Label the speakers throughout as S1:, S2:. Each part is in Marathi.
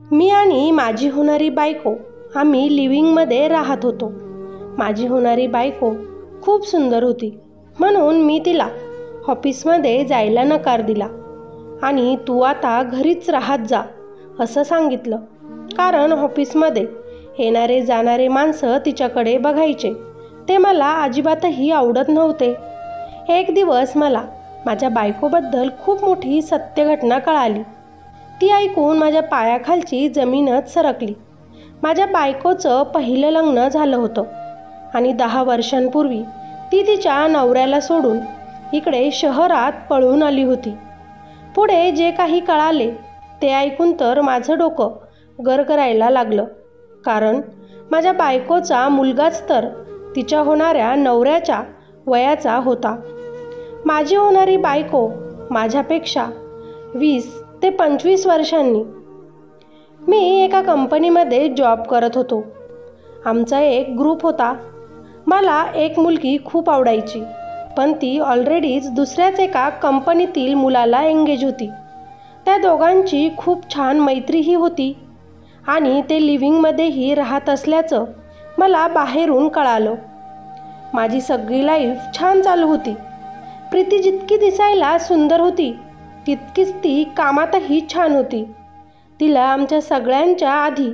S1: मी आणि माझी होणारी बायको आम्ही लिव्हिंगमध्ये राहत होतो. माझी होणारी बायको खूप सुंदर होती, म्हणून मी तिला ऑफिसमध्ये जायला नकार दिला आणि तू आता घरीच राहत जा असं सांगितलं. कारण ऑफिसमध्ये येणारे जाणारे माणसं तिच्याकडे बघायचे, ते मला अजिबातही आवडत नव्हते. एक दिवस मला माझ्या बायकोबद्दल खूप मोठी सत्य घटना कळाली. ती ऐकून माझ्या पायाखालची जमीनच सरकली. माझ्या बायकोचं पहिलं लग्न झालं होतं आणि 10 वर्षांपूर्वी ती तिच्या नवऱ्याला सोडून इकडे शहरात पळून आली होती. पुढे जे काही कळाले ते ऐकून तर माझं डोकं गरगरायला लागलं. कारण माझ्या बायकोचा मुलगाच तर तिच्या होणाऱ्या नवऱ्याच्या वयाचा होता. माझी होणारी बायको माझ्यापेक्षा 20 ते 25 वर्षांनी. मी एका कंपनीमध्ये जॉब करत होतो. आमचा एक ग्रुप होता. मला एक मुलगी खूप आवडायची, पण ती ऑलरेडीच दुसऱ्याच एका कंपनीतील मुलाला एंगेज होती. त्या दोघांची खूप छान मैत्रीही होती आणि ते लिव्हिंगमध्येही राहत असल्याचं मला बाहेरून कळालं. माझी सगळी लाईफ छान चालू होती. प्रीती जितकी दिसायला सुंदर होती तितकीच ती कामातही छान होती. तिला आमच्या सगळ्यांच्या आधी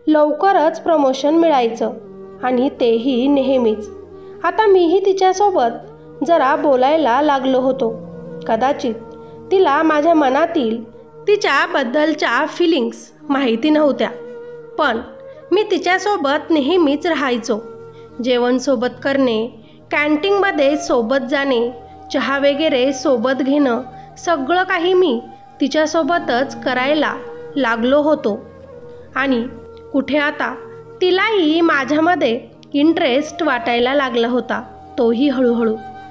S1: लवकरच प्रमोशन मिळायचं आणि तेही नेहमीच. आता मीही तिच्यासोबत जरा बोलायला लागलो होतो. कदाचित तिला माझ्या मनातील तिच्याबद्दलच्या फिलिंग्स माहिती नव्हत्या, पण मी तिच्यासोबत नेहमीच राहायचो. जेवण सोबत करणे, कॅन्टीनमध्ये सोबत जाणे, चहा वगैरे सोबत घेणं, सगळं काही मी तिच्यासोबतच करायला लागलो होतो. आणि कुठे आता तिलाही माझ्यामध्ये इंटरेस्ट वाटायला लागला होता, तोही हळूहळू.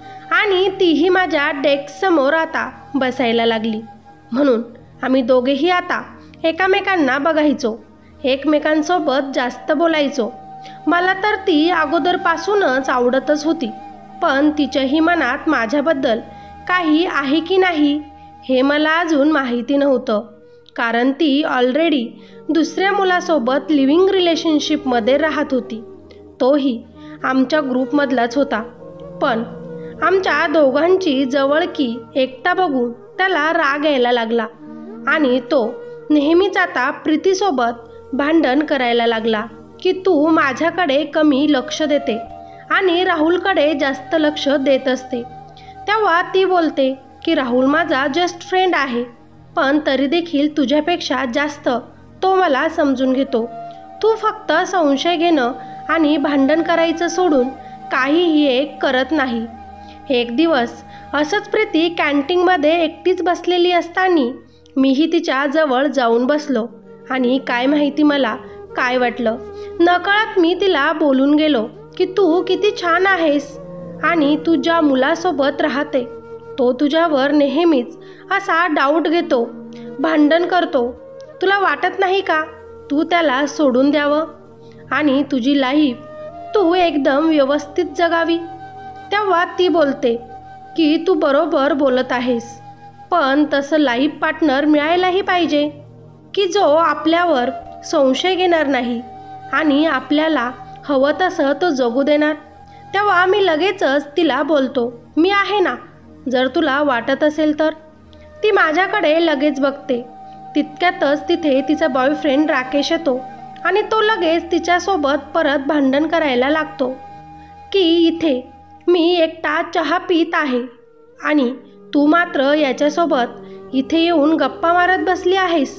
S1: आणि तीही माझ्या डेस्कसमोर आता बसायला लागली. म्हणून आम्ही दोघेही आता एकमेकांना बघायचो, एकमेकांसोबत जास्त बोलायचो. मला तर ती अगोदरपासूनच आवडतच होती, पण तिच्याही मनात माझ्याबद्दल काही आहे की नाही हे मला अजून माहिती नव्हतं. कारण ती ऑलरेडी दुसऱ्या मुलासोबत लिव्हिंग रिलेशनशिपमध्ये राहत होती, तोही आमच्या ग्रुपमधलाच होता. पण आमच्या दोघांची जवळकी एकटा बघून त्याला राग यायला लागला आणि तो नेहमीच आता प्रीतीसोबत भांडण करायला लागला की तू माझ्याकडे कमी लक्ष देते आणि राहुलकडे जास्त लक्ष देत असते. तेव्हा ती बोलते की राहुल माझा जस्ट फ्रेंड आहे, पण तरी देखील तुझ्यापेक्षा जास्त तो मला समजून घेतो. तू फक्त संशय घेणं आणि भांडण करायचं सोडून काहीही एक करत नाही. एक दिवस असंच प्रीती कॅन्टीनमध्ये एकटीच बसलेली असताना मीही तिच्या जवळ जाऊन बसलो आणि काय माहिती मला काय वाटलं, नकळत मी तिला बोलून गेलो की तू किती छान आहेस आणि तू ज्या मुलासोबत राहते तो तुझ्यावर नेहमीच असा डाऊट घेतो, भांडण करतो. तुला वाटत नाही का तू त्याला सोडून द्यावं आणि तुझी लाईफ तू एकदम व्यवस्थित जगावी? तेव्हा ती बोलते की तू बरोबर बोलत आहेस, पण तसं लाईफ पार्टनर मिळायलाही पाहिजे की जो आपल्यावर संशय घेणार नाही आणि आपल्याला हवं तसं तो जगू देणार. तेव्हा मी लगेचच तिला बोलतो, मी आहे ना, जर तुला वाटत असेल तर. ती माझ्याकडे लगेच बघते. तितक्यातच तिथे तिचा बॉयफ्रेंड राकेश येतो आणि तो लगेच तिच्यासोबत परत भांडण करायला लागतो की इथे मी एकटा चहा पीत आहे आणि तू मात्र याच्यासोबत इथे येऊन गप्पा मारत बसली आहेस.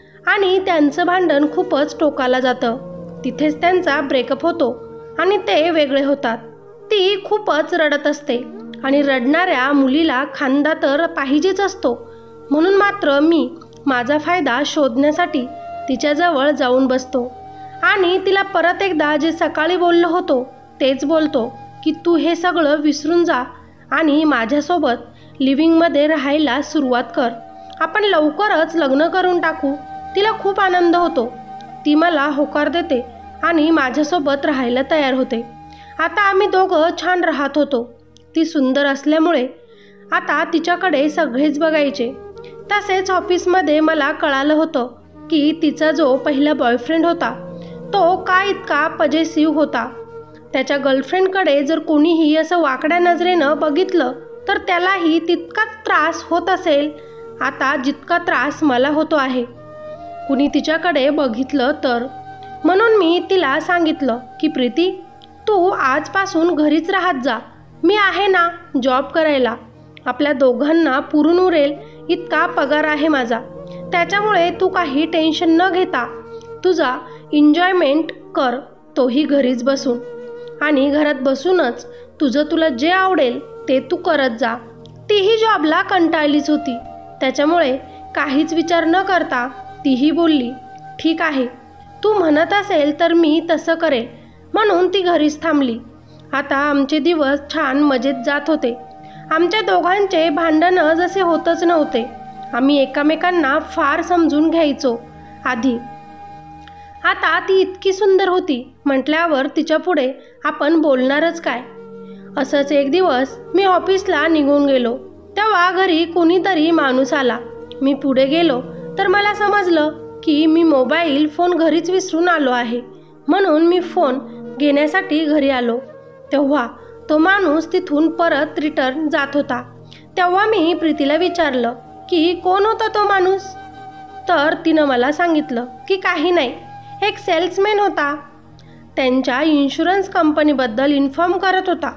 S1: आणि त्यांचं भांडण खूपच टोकाला जातं. तिथेच त्यांचा ब्रेकअप होतो आणि ते वेगळे होतात. ती खूपच रडत असते आणि रडणाऱ्या मुलीला खांदा तर पाहिजेच असतो. म्हणून मात्र मी माझा फायदा शोधण्यासाठी तिच्याजवळ जाऊन बसतो आणि तिला परत एकदा जे सकाळी बोललो होतो तेच बोलतो की तू हे सगळं विसरून जा आणि माझ्यासोबत लिव्हिंगमध्ये राहायला सुरुवात कर. आपण लवकरच लग्न करून टाकू. तिला खूप आनंद होतो. ती मला होकार देते आणि माझ्यासोबत राहायला तयार होते. आता आम्ही दोघं छान राहत होतो. ती सुंदर असल्यामुळे आता तिच्याकडे सगळेच बघायचे. तसेच ऑफिसमध्ये मला कळालं होतं की तिचा जो पहिला बॉयफ्रेंड होता तो का इतका पजेसिव्ह होता. त्याच्या गर्लफ्रेंडकडे जर कोणीही असं वाकड्या नजरेनं बघितलं तर त्यालाही तितकाच त्रास होत असेल आता जितका त्रास मला होतो आहे. कुणी तिच्याकडे बघितलं तर. म्हणून मी तिला सांगितलं की प्रीती, तू आजपासून घरीच राहत जा. मी आहे ना जॉब करायला. आपल्या दोघांना पुरून उरेल इतका पगार आहे माझा. त्याच्यामुळे तू काही टेन्शन न घेता तुझा एन्जॉयमेंट कर, तोही घरीच बसून. आणि घरात बसूनच तुला जे आवडेल ते तू करत जा. तीही जॉबला कंटाळलीच होती. त्याच्यामुळे काहीच विचार न करता तीही बोलली, ठीक आहे, तू म्हणत असेल तर मी तसं करेल. म्हणून ती घरीच थांबली. आता आमचे दिवस छान मजेत जात होते. आमच्या दोघांचे भांडणं जसे होतच नव्हते. आम्ही एकमेकांना फार समजून घ्यायचो आधी. आता ती इतकी सुंदर होती म्हटल्यावर तिच्या पुढे आपण बोलणारच काय. असंच एक दिवस मी ऑफिसला निघून गेलो. तेव्हा घरी कोणीतरी माणूस आला. मी पुढे गेलो तर मला समजलं की मी मोबाईल फोन घरीच विसरून आलो आहे. म्हणून मी फोन घेण्यासाठी घरी आलो. तेव्हा तो माणूस तिथून परत रिटर्न जात होता. तेव्हा मी प्रीतीला विचारलं की कोण होता तो माणूस. तर तिनं मला सांगितलं की काही नाही, एक सेल्समॅन होता. त्यांच्या इन्शुरन्स कंपनीबद्दल इन्फॉर्म करत होता.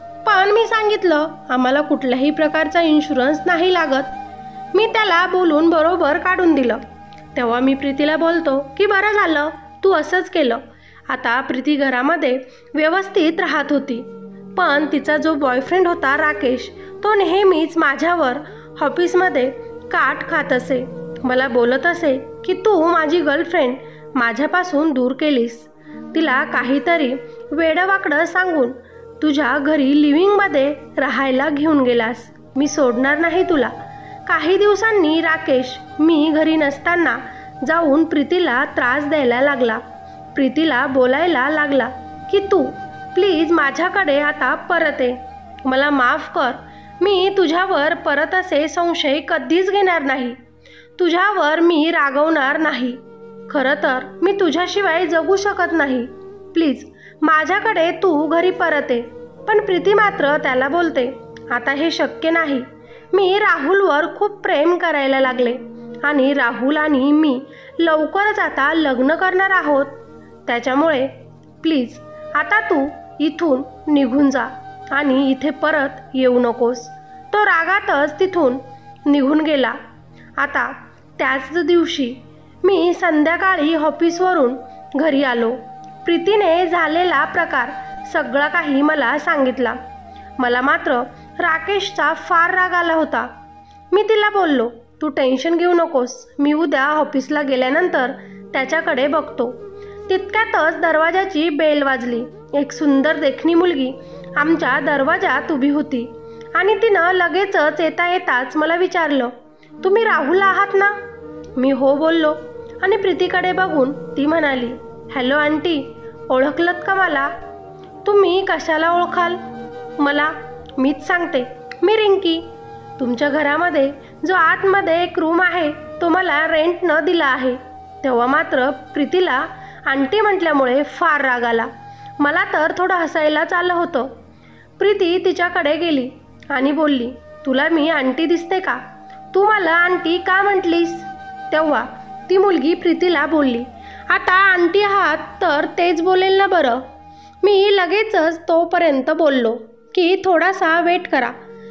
S1: पण मी सांगितलं आम्हाला कुठल्याही प्रकारचा इन्शुरन्स नाही लागत. मी त्याला बोलून बरोबर काढून दिलं. तेव्हा मी प्रीतीला बोलतो की बरं झालं तू असंच केलं. आता प्रीती घरामध्ये व्यवस्थित राहत होती. पण तिचा जो बॉयफ्रेंड होता राकेश, तो नेहमीच माझ्यावर ऑफिसमध्ये काट खात असे. मला बोलत असे की तू माझी गर्लफ्रेंड माझ्यापासून दूर केलीस. तिला काहीतरी वेडवाकडं सांगून तुझ्या घरी लिव्हिंगमध्ये राहायला घेऊन गेलास. मी सोडणार नाही तुला. काही दिवसांनी राकेश मी घरी नसताना जाऊन प्रीतीला त्रास द्यायला लागला. प्रीतीला बोलायला लागला की तू प्लीज माझ्याकडे आता परत ये, मला माफ कर. मी तुझ्यावर परत असे संशय कधीच घेणार नाही. तुझ्यावर मी रागवणार नाही. खरं तर मी तुझ्याशिवाय जगू शकत नाही. प्लीज माझ्याकडे तू घरी परत ये. पण प्रीती मात्र त्याला बोलते, आता हे शक्य नाही. मी राहुलवर खूप प्रेम करायला लागले आणि राहुल आणि मी लवकरच आता लग्न करणार आहोत. त्याच्यामुळे प्लीज आता तू इथून निघून जा आणि इथे परत येऊ नकोस. तो रागातच तिथून निघून गेला. आता त्याच दिवशी मी संध्याकाळी ऑफिसवरून घरी आलो. प्रीतीने झालेला प्रकार सगळा काही मला सांगितला. मला मात्र राकेशचा फार राग आला होता. मी तिला बोललो, तू टेन्शन घेऊ नकोस, मी उद्या ऑफिसला गेल्यानंतर त्याच्याकडे बघतो. तितक्यातच दरवाजाची बेल वाजली. एक सुंदर देखणी मुलगी आमच्या दरवाजात उभी होती आणि तिनं लगेचच येता येताच मला विचारलं, तुम्ही राहुल आहात ना? मी हो बोललो आणि प्रीतीकडे बघून ती म्हणाली, हॅलो आंटी, ओळखलत का मला? तुम्ही कशाला ओळखाल मला? मीच सांगते, मी रिंकी. तुमच्या घरामध्ये जो आतमध्ये एक रूम आहे तो मला रेंट न दिला आहे. तेव्हा मात्र प्रीतीला आंटी म्हटल्यामुळे फार राग आला. मला तर थोडं हसायलाच आलं होतं. प्रीती तिच्याकडे गेली आणि बोलली, तुला मी आंटी दिसते का? तू मला आंटी का म्हटलीस? तेव्हा ती मुलगी प्रीतीला बोलली, आता आंटी आहात तर तेच बोलेल ना बरं. मी लगेचच तोपर्यंत बोललो की थोडासा वेट करा,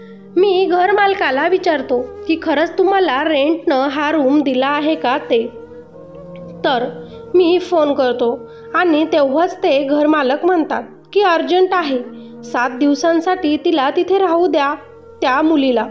S1: मी घरमालकाला विचारतो की खरंच तुम्हाला रेंटनं हा रूम दिला आहे का ते. तर मी फोन करतो आणि तेव्हाच ते घरमालक म्हणतात की अर्जंट आहे, 7 दिवसांसाठी तिला तिथे राहू द्या त्या मुलीला,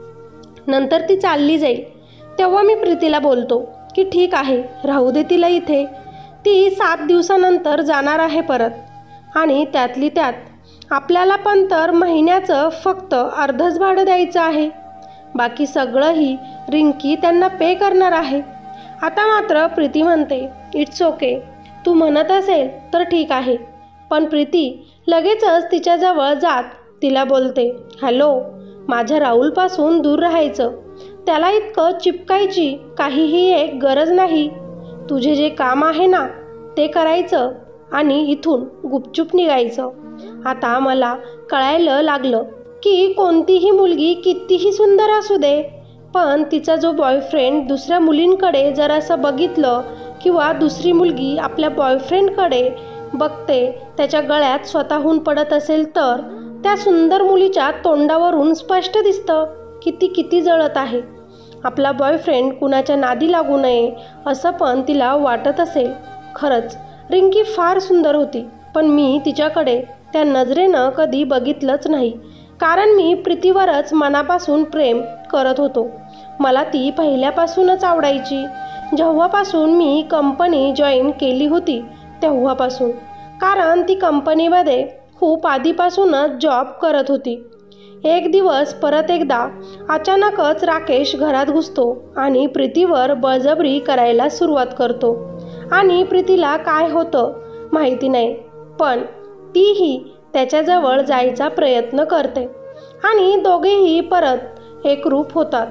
S1: नंतर ती चालली जाईल. तेव्हा मी प्रीतीला बोलतो की ठीक आहे, राहू दे तिला इथे. ती 7 दिवसानंतर जाणार आहे परत आणि त्यातली त्यात आपल्याला पण तर महिन्याचं फक्त अर्धच भाडं द्यायचं आहे. बाकी सगळंही रिंकी त्यांना पे करणार आहे. आता मात्र प्रीती म्हणते, इट्स ओके, तू म्हणत असेल तर ठीक आहे. पण प्रीती लगेचच तिच्याजवळ जात तिला बोलते, हॅलो, माझ्या राहुलपासून दूर राहायचं. त्याला इतकं चिपकायची काहीही एक गरज नाही. तुझे जे काम आहे ना ते करायचं आणि इथून गुपचूप निघायचं. आता मला कळायला लागलं की कोणतीही मुलगी कितीही सुंदर असू दे, पण तिचा जो बॉयफ्रेंड दुसऱ्या मुलींकडे जर असं बघितलं किंवा दुसरी मुलगी आपल्या बॉयफ्रेंडकडे बघते, त्याच्या गळ्यात स्वतःहून पडत असेल, तर त्या सुंदर मुलीच्या तोंडावरून स्पष्ट दिसतं की ती किती जळत आहे. आपला बॉयफ्रेंड कुणाच्या नादी लागू नये असं पण तिला वाटत असेल. खरंच रिंकी फार सुंदर होती, पण मी तिच्याकडे त्या नजरेनं कधी बघितलंच नाही, कारण मी प्रीतीवरच मनापासून प्रेम करत होतो. मला ती पहिल्यापासूनच आवडायची, जेव्हापासून मी कंपनी जॉईन केली होती तेव्हापासून, कारण ती कंपनीमध्ये खूप आधीपासूनच जॉब करत होती. एक दिवस परत एकदा अचानकच राकेश घरात घुसतो आणि प्रीतीवर बळजबरी करायला सुरुवात करतो. आणि प्रीतीला काय होतं माहिती नाही, पण तीही त्याच्याजवळ जायचा प्रयत्न करते आणि दोघेही परत एकरूप होतात.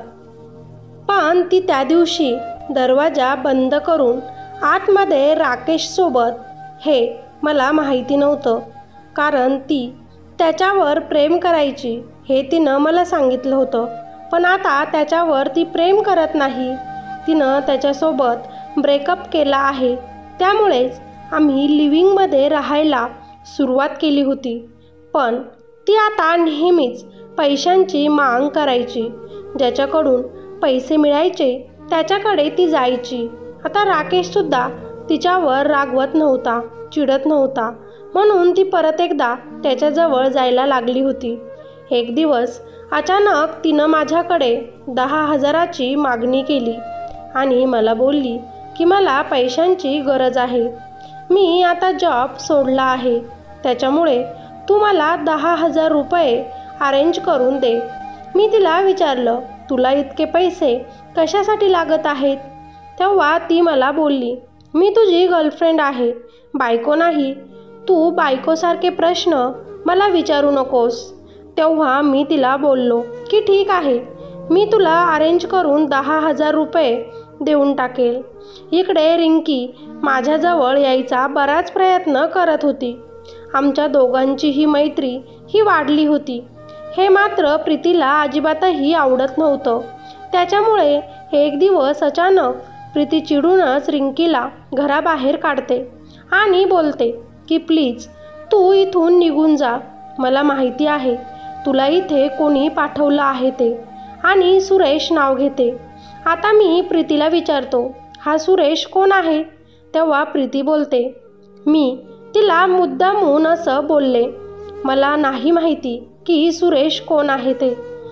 S1: पण ती त्या दिवशी दरवाजा बंद करून आतमध्ये राकेशसोबत हे मला माहिती नव्हतं, कारण ती त्याच्यावर प्रेम करायची हे तिनं मला सांगितलं होतं. पण आता त्याच्यावर ती प्रेम करत नाही, तिनं त्याच्यासोबत ब्रेकअप केला आहे. त्यामुळेच आम्ही लिव्हिंगमध्ये राहायला सुरुवात केली होती. पण ती आता नेहमीच पैशांची माग करायची. ज्याच्याकडून पैसे मिळायचे त्याच्याकडे ती जायची. आता राकेशसुद्धा तिच्यावर रागवत नव्हता, चिडत नव्हता, म्हणून ती परत एकदा त्याच्याजवळ जायला लागली होती. एक दिवस अचानक तिनं माझ्याकडे 10,000ची मागणी केली आणि मला बोलली की मला पैशांची गरज आहे. मी आता जॉब सोडला आहे, त्याच्यामुळे तू मला 10,000 रुपये अरेंज करून दे. मी तिला विचारलं, तुला इतके पैसे कशासाठी लागत आहेत? तेव्हा ती मला बोलली, मी तुझी गर्लफ्रेंड आहे, बायको नाही. तू बायकोसारखे प्रश्न मला विचारू नकोस. तेव्हा मी तिला बोललो की ठीक आहे, मी तुला अरेंज करून 10,000 रुपये देऊन टाकेल. इकडे रिंकी माझ्याजवळ यायचा बराच प्रयत्न करत होती. आमच्या दोघांचीही मैत्री ही वाढली होती. हे मात्र प्रीतीला अजिबातही आवडत नव्हतं. त्याच्यामुळे एक दिवस अचानक प्रीती चिडूनच रिंकीला घराबाहेर काढते आणि बोलते की प्लीज तू इथून निघून जा. मला माहिती आहे तुला इथे कोणी पाठवलं आहे ते, आणि सुरेश नाव घेते. आता मी प्रीतीला विचारतो, हा सुरेश कोण आहे? तेव्हा प्रीती बोलते, मी तिला मुद्दामून असं बोलले, मला नाही माहिती की सुरेश कोण आहे ते,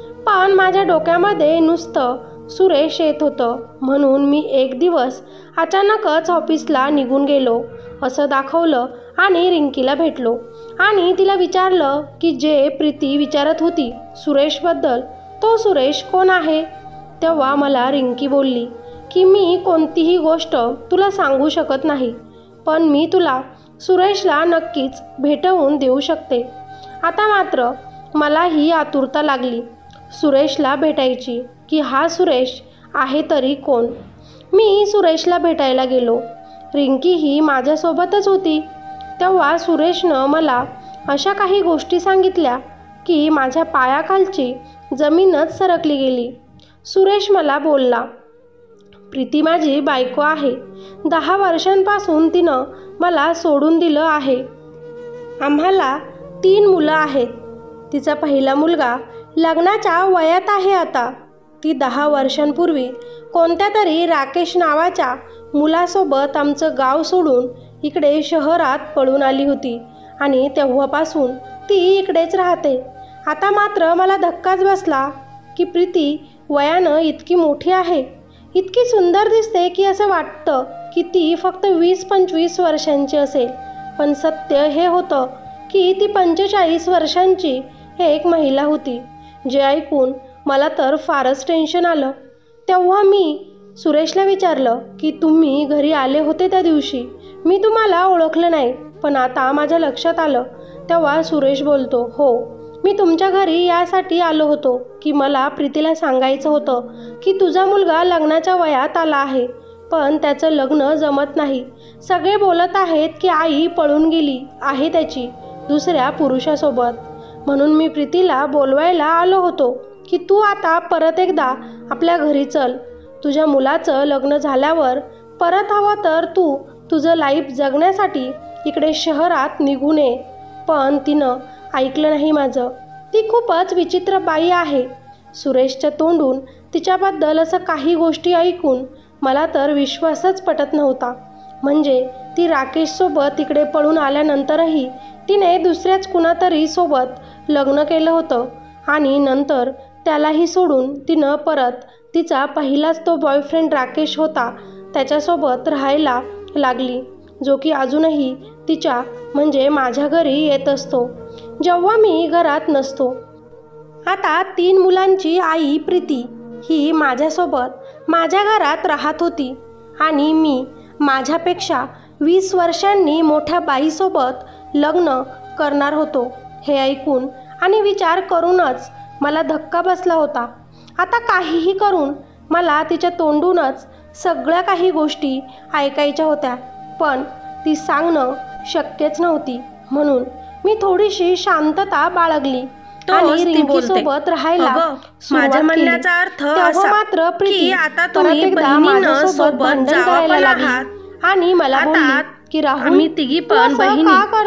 S1: पण माझ्या डोक्यामध्ये नुसतं सुरेश येत होतं. म्हणून मी एक दिवस अचानकच ऑफिसला निघून गेलो असं दाखवलं आणि रिंकीला भेटलो आणि तिला विचारलं की जे प्रीती विचारत होती सुरेशबद्दल, तो सुरेश कोण आहे? तेव्हा मला रिंकी बोलली की मी कोणतीही गोष्ट तुला सांगू शकत नाही, पण मी तुला सुरेशला नक्कीच भेटवून देऊ शकते. आता मात्र मला ही आतुरता लागली सुरेशला भेटायची की हा सुरेश आहे तरी कोण. मी सुरेशला भेटायला गेलो. रिंकी ही माझ्यासोबतच होती. तेव्हा सुरेशनं मला अशा काही गोष्टी सांगितल्या की माझ्या पायाखालची जमीनच सरकली गेली. सुरेश मला बोलला, प्रीती माझी बायको आहे. 10 वर्षांपासून तिनं मला सोडून दिलं आहे. आम्हाला 3 मुलं आहेत. तिचा पहिला मुलगा लग्नाच्या वयात आहे आता. ती 10 वर्षांपूर्वी कोणत्या तरी राकेश नावाच्या मुलासोबत आमचं गाव सोडून इकडे शहरात पळून आली होती आणि तेव्हापासून ती इकडेच राहते. आता मात्र मला धक्काच बसला की प्रीती वयानं इतकी मोठी आहे, इतकी सुंदर दिसते की असं वाटतं की ती फक्त 20-25 वर्षांची असेल. पण सत्य हे होतं की ती 45 वर्षांची एक महिला होती. जे ऐकून मला तर फारच टेन्शन आलं. तेव्हा मी सुरेशला विचारलं की तुम्ही घरी आले होते त्या दिवशी, मी तुम्हाला ओळखलं नाही, पण आता माझ्या लक्षात आलं. तेव्हा सुरेश बोलतो, हो, मी तुमच्या घरी यासाठी आलो होतो की मला प्रीतीला सांगायचं होतं की तुझा मुलगा लग्नाच्या वयात आला आहे. पण त्याचं लग्न जमत नाही. सगळे बोलत आहेत की आई पळून गेली आहे त्याची दुसऱ्या पुरुषासोबत. म्हणून मी प्रीतीला बोलवायला आलो होतो की तू आता परत एकदा आपल्या घरी चल. तुझ्या मुलाचं लग्न झाल्यावर परत हवं तर तू तुझं लाईफ जगण्यासाठी इकडे शहरात निघून ये. पण तिनं ऐकलं नाही माझं. ती खूपच विचित्र बाई आहे. सुरेशच्या तोंडून तिच्याबद्दल असं काही गोष्टी ऐकून मला तर विश्वासच पटत नव्हता. म्हणजे ती राकेशसोबत इकडे पळून आल्यानंतरही तिने दुसऱ्याच कुणातरी सोबत लग्न केलं होतं आणि नंतर त्यालाही सोडून तिनं परत तिचा पहिलाच तो बॉयफ्रेंड राकेश होता त्याच्यासोबत राहायला लागली, जो की अजूनही तिच्या म्हणजे माझ्या घरी येत असतो जेव्हा मी घरात नसतो. आता 3 मुलांची आई प्रीती ही माझ्यासोबत माझ्या घरात राहत होती आणि मी माझ्यापेक्षा 20 वर्षांनी मोठ्या बाईसोबत लग्न करणार होतो. हे ऐकून आणि विचार करूनच मला धक्का बसला होता. आता काहीही करून मला तिच्या तोंडूनच सगळ्या काही गोष्टी ऐकायच्या होत्या, पण ती सांगणं शक्यच नव्हती. म्हणून मी थोडीशी शांतता बाळगली आणि रिंकीसोबत राहायला
S2: माझ्या म्हणण्याचा अर्थ असा
S1: मात्र
S2: की आता तुम्ही बहिणीनं सोबत जावं लागला
S1: आणि मला बोलली की राहुल,
S2: आम्ही तिघी पण बहिणी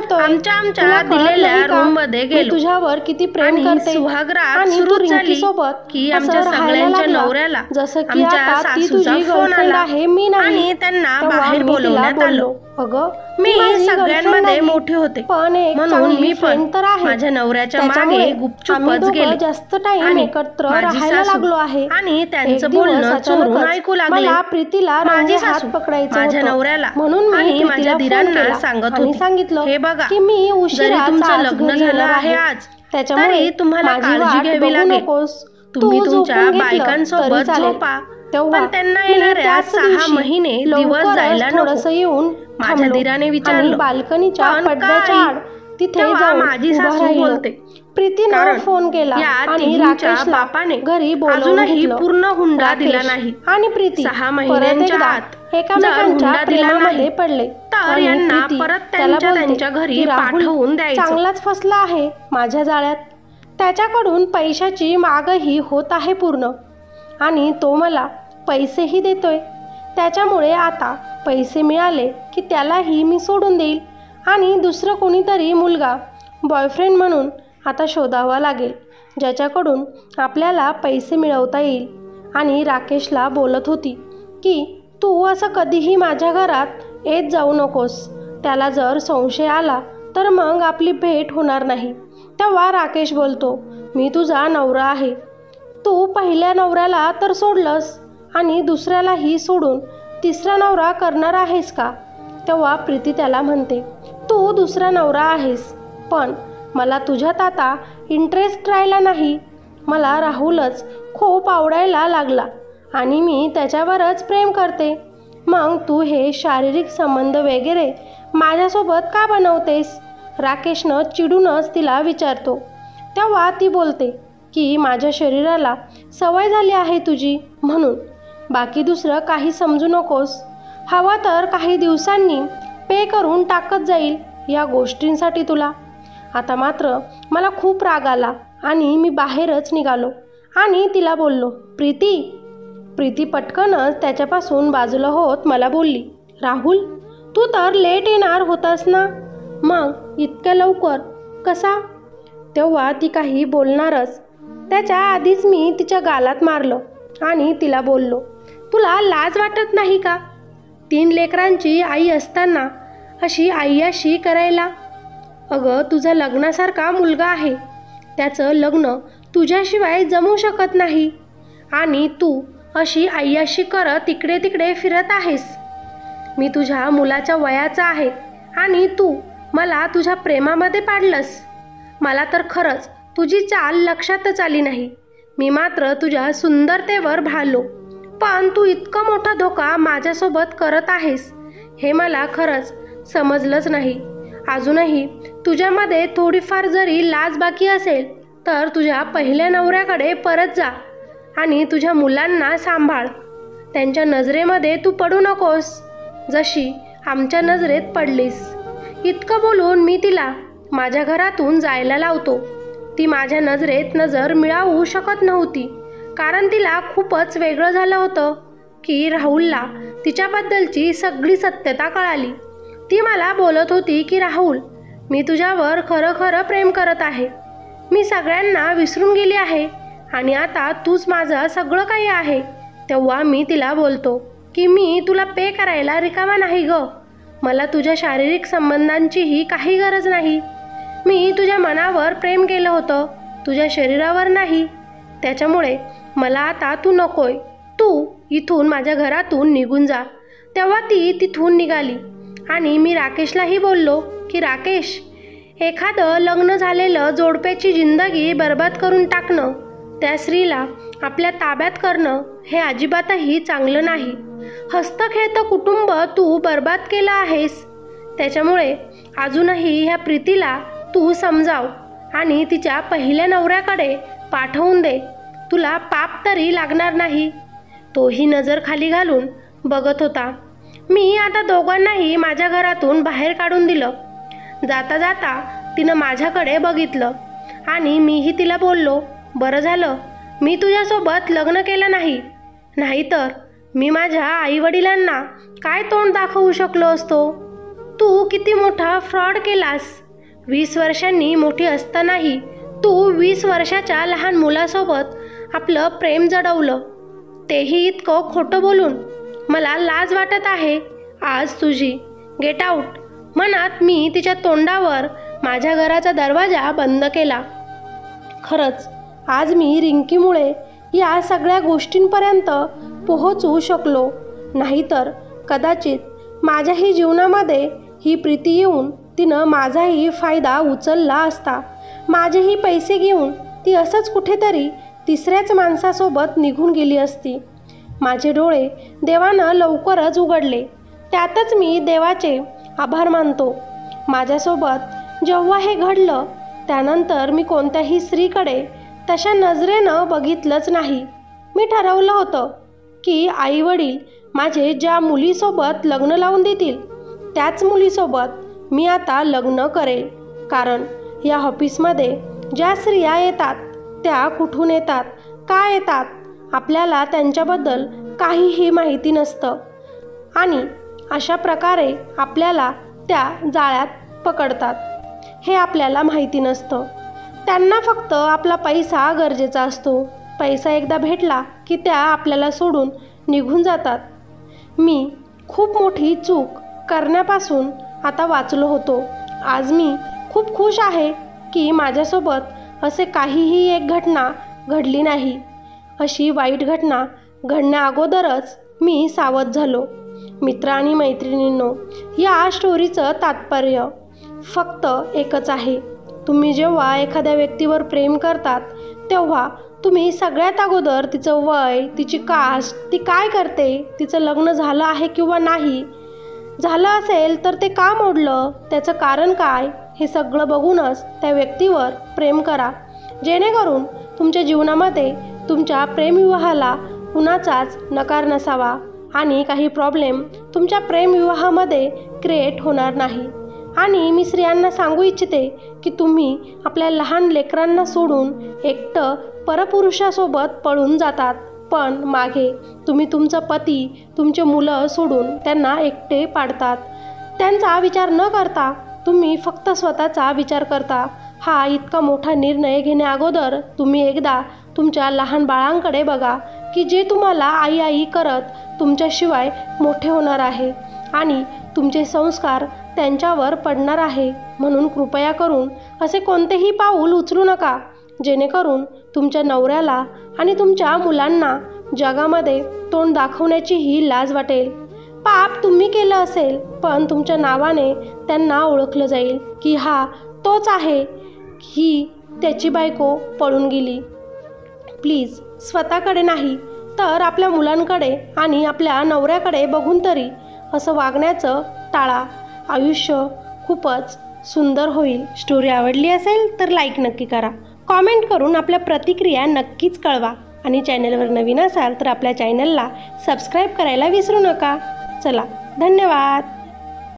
S2: आमच्या दिलेल्या रूम मध्ये गेलो.
S1: तुझ्यावर किती प्रेम करते
S2: सुहागरात सुरू झाली की आमच्या सगळ्यांच्या नवऱ्याला
S1: जसं की
S2: आमच्या सासूचा फोन आला आणि त्यांना बाहेर बोलवण्यात आलं.
S1: अगं,
S2: मी सगळ्यांमध्ये मोठे होते म्हणून मी पण माझ्या नवऱ्याच्या मागे गुपचूपच गेले
S1: जास्त टाइम एकत्र राहायला लागलो आहे
S2: आणि त्यांचं बोलणं चोरून ऐकू लागले.
S1: प्रीतीला
S2: माझी
S1: हात
S2: सासू
S1: पकडायचं
S2: माझ्या नवऱ्याला
S1: म्हणून
S2: आणि माझ्या दिरांना सांगत होती,
S1: सांगितलं
S2: हे बघा,
S1: की मी
S2: जरी
S1: उशिरा
S2: तुमचं लग्न झालं आहे आज तरी तुम्हाला काळजी घ्यावी लागेल. तुम्ही तुमच्या बायकांसोबत झोपा, पण त्यांना येणाऱ्या 6 महिने दिवस जायला नको.
S1: येऊन
S2: माझ्या दिराने विचारलं,
S1: बाल्कनीच्या पडद्याच्या आड तिथे जाऊन
S2: माझी सासू बोलते,
S1: प्रीतीने फोन केला आणि राकेशला
S2: बापाने
S1: घरी
S2: अजूनही पूर्ण हुंडा दिला नाही
S1: आणि प्रीती
S2: 6 महिन्यांच्या आत जर हुंडा दिला नाही
S1: पडले
S2: तर यांना परत त्यांच्या घरी पाठवून द्यायचं.
S1: चांगलाच फसला आहे माझ्या जाळ्यात. त्याच्याकडून पैशाची मागही होत आहे पूर्ण आणि तो मला पैसेही देतोय. त्याच्यामुळे आता पैसे मिळाले की त्यालाही मी सोडून देईल आणि दुसरं कोणीतरी मुलगा बॉयफ्रेंड म्हणून आता शोधावा लागेल ज्याच्याकडून आपल्याला पैसे मिळवता येईल. आणि राकेशला बोलत होती की तू असं कधीही माझ्या घरात येत जाऊ नकोस. त्याला जर संशय आला तर मग आपली भेट होणार नाही. तेव्हा राकेश बोलतो, मी तुझा नवरा आहे. तू पहिल्या नवऱ्याला तर सोडलंस आणि दुसऱ्यालाही सोडून तिसरा नवरा करणार आहेस का? तेव्हा प्रीती त्याला म्हणते, तू दुसरा नवरा आहेस, पण मला तुझ्यात आता इंटरेस्ट राहिला नाही. मला राहुलच खूप आवडायला लागला आणि मी त्याच्यावरच प्रेम करते. मग तू हे शारीरिक संबंध वगैरे माझ्यासोबत का बनवतेस? राकेशनं चिडूनच तिला विचारतो. तेव्हा ती बोलते की माझ्या शरीराला सवय झाली आहे तुझी म्हणून. बाकी दुसरं काही समजू नकोस. हवा तर काही दिवसांनी पे करून टाकत जाईल या गोष्टींसाठी तुला. आता मात्र मला खूप राग आला आणि मी बाहेरच निघालो आणि तिला बोललो, प्रीती. प्रीती पटकनच त्याच्यापासून बाजूला होत मला बोलली, राहुल, तू तर लेट येणार होतास ना, मग इतक्या लवकर कसा? तेव्हा ती काही बोलणारच त्याच्या आधीच मी तिच्या गालात मारलं आणि तिला बोललो, तुला लाज वाटत नाही का? 3 लेकरांची आई असताना अशी आय्याशी करायला? अगं, तुझा लग्नासारखा मुलगा आहे, त्याचं लग्न तुझ्याशिवाय जमू शकत नाही आणि तू अशी आय्याशी करत इकडे तिकडे फिरत आहेस. मी तुझ्या मुलाच्या वयाचा आहे आणि तू मला तुझ्या प्रेमामध्ये पाडलंस. मला तर खरंच तुझी चाल लक्षातच आली नाही. मी मात्र तुझ्या सुंदरतेवर भाळलो, पण तू इतका मोठा धोका माझ्यासोबत करत आहेस हे मला खरंच समजलंच नाही. अजूनही तुझ्यामध्ये थोडीफार जरी लाज बाकी असेल तर तुझ्या पहिल्या नवऱ्याकडे परत जा आणि तुझ्या मुलांना सांभाळ.
S2: त्यांच्या नजरेमध्ये तू पडू नकोस, जशी आमच्या नजरेत पडलीस. इतकं बोलून मी तिला माझ्या घरातून जायला लावतो. ती माझ्या नजरेत नजर मिळवू शकत नव्हती, कारण तिला खूपच वेगळं झालं होतं की राहुलला तिच्याबद्दलची सगळी सत्यता कळाली. ती मला बोलत होती की राहुल, मी तुझ्यावर खरं प्रेम करत आहे. मी सगळ्यांना विसरून गेली आहे आणि आता तूच माझं सगळं काही आहे. तेव्हा मी तिला बोलतो की मी तुला पे करायला रिकामा नाही गं. मला तुझ्या शारीरिक संबंधांचीही काही गरज नाही. मी तुझ्या मनावर प्रेम केलं होतं, तुझ्या शरीरावर नाही. त्याच्यामुळे मला आता तू नकोय. तू इथून माझ्या घरातून निघून जा. तेव्हा ती तिथून निघाली आणि मी राकेशलाही बोललो की राकेश, एखादं लग्न झालेलं जोडप्याची जिंदगी बर्बाद करून टाकणं, त्या स्त्रीला आपल्या ताब्यात करणं हे अजिबातही चांगलं नाही. हस्तखेळतं कुटुंब तू बर्बाद केलं आहेस. त्याच्यामुळे अजूनही ह्या प्रीतीला तू समजाव आणि तिच्या पहिल्या नवऱ्याकडे पाठवून दे. तुला पाप तरी लागणार नाही. तोही नजर खाली घालून बघत होता. मी आता दोघांनाही माझ्या घरातून बाहेर काढून दिलं. जाता जाता तिनं माझ्याकडे बघितलं आणि मीही तिला बोललो, बरं झालं मी तुझ्यासोबत लग्न केलं नाही, नाहीतर मी माझ्या आईवडिलांना काय तोंड दाखवू शकलो असतो. तू किती मोठा फ्रॉड केलास. 20 वर्षांनी मोठी असतानाही तू 20 वर्षाच्या लहान मुलासोबत आपलं प्रेम जडवलं, तेही इतकं खोटं बोलून. मला लाज वाटत आहे आज तुझी. Get out. मनात मी तिच्या तोंडावर माझ्या घराचा दरवाजा बंद केला. खरंच आज मी रिंकीमुळे या सगळ्या गोष्टींपर्यंत पोहोचू शकलो, नाहीतर कदाचित माझ्याही जीवनामध्ये ही प्रीती येऊन तिनं माझाही फायदा उचलला असता. माझेही पैसे घेऊन ती असंच कुठेतरी तिसऱ्याच माणसासोबत निघून गेली असती. माझे डोळे देवानं लवकरच उघडले. त्यातच मी देवाचे आभार मानतो. माझ्यासोबत जेव्हा हे घडलं त्यानंतर मी कोणत्याही स्त्रीकडे तशा नजरेनं बघितलंच नाही. मी ठरवलं होतं की आईवडील माझे ज्या मुलीसोबत लग्न लावून देतील त्याच मुलीसोबत मी आता लग्न करेल. कारण या ऑफिसमध्ये ज्या स्त्रिया येतात त्या कुठून येतात, का येतात, आपल्याला त्यांच्याबद्दल काहीही माहिती नसतं आणि अशा प्रकारे आपल्याला त्या जाळ्यात पकडतात हे आपल्याला माहिती नसतं. त्यांना फक्त आपला पैसा गरजेचा असतो. पैसा एकदा भेटला की त्या आपल्याला सोडून निघून जातात. मी खूप मोठी चूक करण्यापासून आता वाचलो होतो. आज मी खूप खुश आहे की माझ्यासोबत असे काहीही एक घटना घडली नाही. अशी वाईट घटना घडण्याअगोदरच मी सावध झालो. मित्र आणि मैत्रिणींनो, या स्टोरीचं तात्पर्य फक्त एकच आहे. तुम्ही जेव्हा एखाद्या व्यक्तीवर प्रेम करतात तेव्हा तुम्ही सगळ्यात अगोदर तिचं वय, तिची कास्ट, ती काय करते, तिचं लग्न झालं आहे किंवा नाही, झालं असेल तर ते का मोडलं, त्याचं कारण काय, हे सगळं बघूनच त्या व्यक्तीवर प्रेम करा. जेणेकरून तुमच्या जीवनामध्ये तुमच्या प्रेमविवाहाला कुणाचाच नकार नसावा आणि काही प्रॉब्लेम तुमच्या प्रेमविवाहामध्ये क्रिएट होणार नाही. आणि मी स्त्रियांना सांगू इच्छिते की तुम्ही आपल्या लहान लेकरांना सोडून एकटं परपुरुषासोबत पळून जातात, पण मागे तुम्ही तुमचं पती, तुमचे मुलं सोडून त्यांना एकटे पाडतात. त्यांचा विचार न करता तुम्ही फक्त स्वतःचा विचार करता. हा इतका मोठा निर्णय घेण्याअगोदर तुम्ही एकदा तुमच्या लहान बाळांकडे बघा की जे तुम्हाला आई आई करत तुमच्याशिवाय मोठे होणार आहे आणि तुमचे संस्कार त्यांच्यावर पडणार आहे. म्हणून कृपया करून असे कोणतेही पाऊल उचलू नका जेणेकरून तुमच्या नवऱ्याला आणि तुमच्या मुलांना जगामध्ये तोंड दाखवण्याचीही लाज वाटेल. पाप तुम्ही केलं असेल पण तुमच्या नावाने त्यांना ओळखलं जाईल की हा तोच आहे, ही त्याची बायको पळून गेली. प्लीज स्वतःकडे नाही तर आपल्या मुलांकडे आणि आपल्या नवऱ्याकडे बघून तरी असं वागण्याचं टाळा. आयुष्य खूपच सुंदर होईल. स्टोरी आवडली असेल तर लाईक नक्की करा. कॉमेंट करून आपल्या प्रतिक्रिया नक्कीच कळवा
S1: आणि चॅनलवर नवीन असाल तर आपल्या चॅनलला सबस्क्राईब करायला विसरू नका. चला, धन्यवाद.